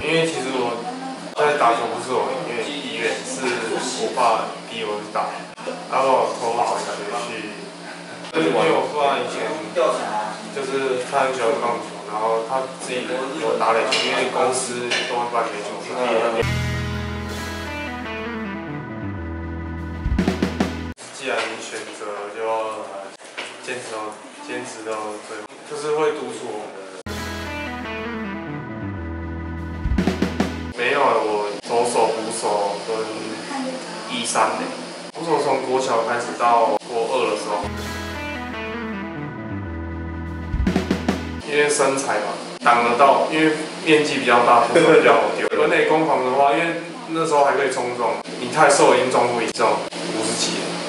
因为其实我在打球不是我意愿，是我爸逼我去打，然后我投好小学去，因为我爸以前就是他很喜欢棒球，然后他自己有打垒球，因为公司都会办垒球赛。既然你选择，就要坚持到最后，就是会督促我们的。没有，我投手、捕手跟1、3垒。捕手从国小开始到国2的时候，因为身材嘛，挡得到，因为面积比较大，捕手比较好丢。本垒攻防的话，因为那时候还可以冲撞，你太瘦已经撞不赢这种50几了。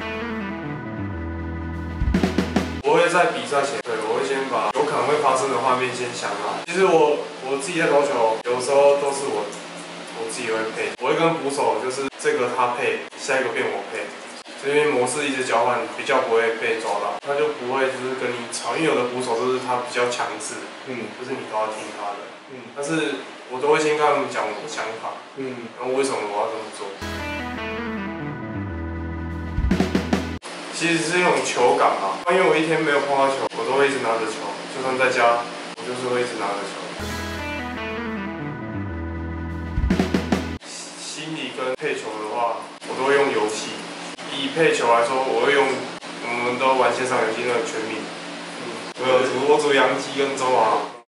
我会在比赛前，我会先把有可能会发生的画面先想好。其实我自己在投球，有时候都是我自己会配，我会跟捕手就是这个他配，下一个变我配，因为模式一直交换，比较不会被抓到，他就不会就是跟你吵，因为有的捕手就是他比较强势，就是你都要听他的，但是我都会先跟他们讲我的想法，然后为什么我要这么做。其实是一种球感吧，因为我一天没有碰到球，我都会一直拿着球，就算在家，我就是会一直拿着球。心理跟配球的话，我都会用游戏。以配球来说，我会用我们都玩线上游戏那个全民，我组洋基跟中华。